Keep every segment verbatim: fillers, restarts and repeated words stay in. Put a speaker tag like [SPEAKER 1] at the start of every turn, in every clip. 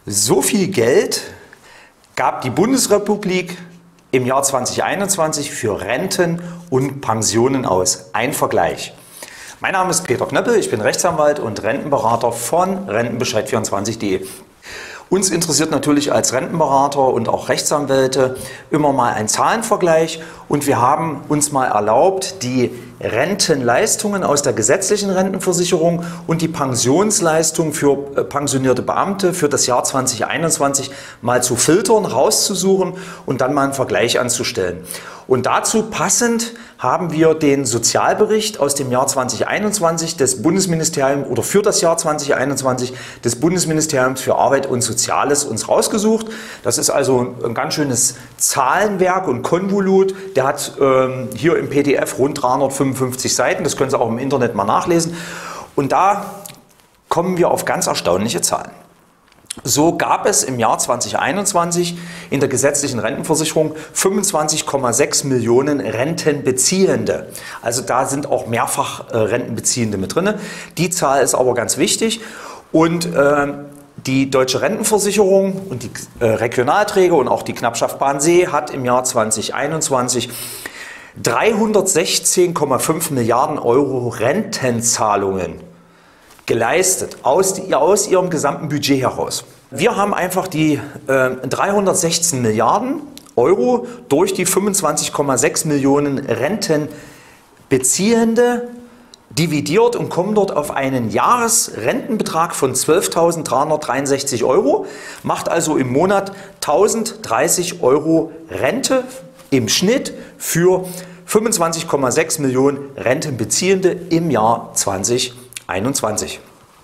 [SPEAKER 1] So viel Geld gab die Bundesrepublik im Jahr zweitausendeinundzwanzig für Renten und Pensionen aus. Ein Vergleich. Mein Name ist Peter Knöppel, ich bin Rechtsanwalt und Rentenberater von Rentenbescheid vierundzwanzig punkt de. Uns interessiert natürlich als Rentenberater und auch Rechtsanwälte immer mal ein Zahlenvergleich und wir haben uns mal erlaubt, die Rentenleistungen aus der gesetzlichen Rentenversicherung und die Pensionsleistung für pensionierte Beamte für das Jahr zweitausendeinundzwanzig mal zu filtern, rauszusuchen und dann mal einen Vergleich anzustellen. Und dazu passend haben wir den Sozialbericht aus dem Jahr zweitausendeinundzwanzig des Bundesministeriums oder für das Jahr zweitausendeinundzwanzig des Bundesministeriums für Arbeit und Soziales uns rausgesucht. Das ist also ein ganz schönes Zahlenwerk und Konvolut. Der hat ähm, hier im P D F rund dreihundertfünfundfünfzig Seiten. Das können Sie auch im Internet mal nachlesen. Und da kommen wir auf ganz erstaunliche Zahlen. So gab es im Jahr zweitausendeinundzwanzig in der gesetzlichen Rentenversicherung fünfundzwanzig Komma sechs Millionen Rentenbeziehende. Also da sind auch mehrfach äh, Rentenbeziehende mit drin. Die Zahl ist aber ganz wichtig. Und äh, die Deutsche Rentenversicherung und die äh, Regionalträger und auch die Knappschaft Bahnsee hat im Jahr zweitausendeinundzwanzig dreihundertsechzehn Komma fünf Milliarden Euro Rentenzahlungen geleistet, aus, die, aus ihrem gesamten Budget heraus. Wir haben einfach die äh, dreihundertsechzehn Milliarden Euro durch die fünfundzwanzig Komma sechs Millionen Rentenbeziehende dividiert und kommen dort auf einen Jahresrentenbetrag von zwölftausenddreihundertdreiundsechzig Euro, macht also im Monat tausenddreißig Euro Rente im Schnitt für fünfundzwanzig Komma sechs Millionen Rentenbeziehende im Jahr zweitausendeinundzwanzig.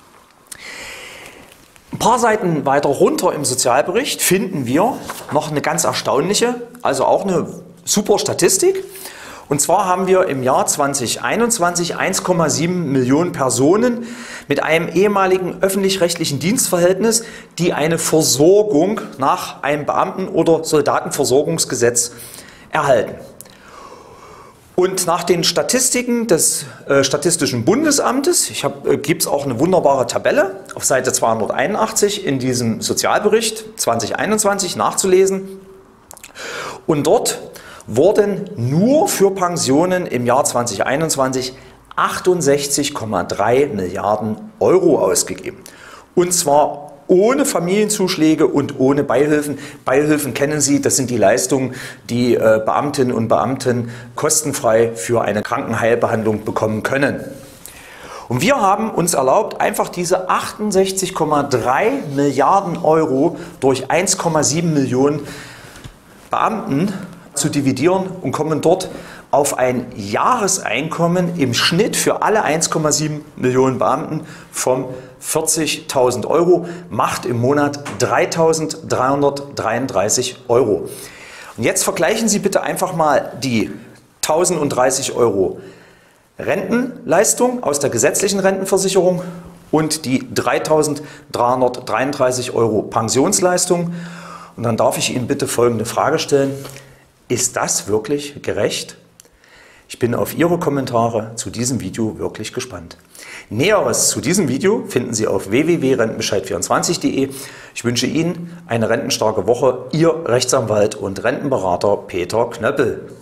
[SPEAKER 1] Ein paar Seiten weiter runter im Sozialbericht finden wir noch eine ganz erstaunliche, also auch eine super Statistik. Und zwar haben wir im Jahr zweitausendeinundzwanzig eins Komma sieben Millionen Personen mit einem ehemaligen öffentlich-rechtlichen Dienstverhältnis, die eine Versorgung nach einem Beamten- oder Soldatenversorgungsgesetz erhalten. Und nach den Statistiken des äh, Statistischen Bundesamtes, ich äh, gibt es auch eine wunderbare Tabelle auf Seite zweihunderteinundachtzig in diesem Sozialbericht zweitausendeinundzwanzig nachzulesen. Und dort wurden nur für Pensionen im Jahr zweitausendeinundzwanzig achtundsechzig Komma drei Milliarden Euro ausgegeben. Und zwar ohne Familienzuschläge und ohne Beihilfen. Beihilfen kennen Sie, das sind die Leistungen, die äh, Beamtinnen und Beamten kostenfrei für eine Krankenheilbehandlung bekommen können. Und wir haben uns erlaubt, einfach diese achtundsechzig Komma drei Milliarden Euro durch eins Komma sieben Millionen Beamten zu dividieren und kommen dort auf ein Jahreseinkommen im Schnitt für alle eins Komma sieben Millionen Beamten von vierzigtausend Euro, macht im Monat dreitausenddreihundertdreiunddreißig Euro. Und jetzt vergleichen Sie bitte einfach mal die tausenddreißig Euro Rentenleistung aus der gesetzlichen Rentenversicherung und die dreitausenddreihundertdreiunddreißig Euro Pensionsleistung. Und dann darf ich Ihnen bitte folgende Frage stellen. Ist das wirklich gerecht? Ich bin auf Ihre Kommentare zu diesem Video wirklich gespannt. Näheres zu diesem Video finden Sie auf w w w punkt rentenbescheid vierundzwanzig punkt de. Ich wünsche Ihnen eine rentenstarke Woche. Ihr Rechtsanwalt und Rentenberater Peter Knöppel.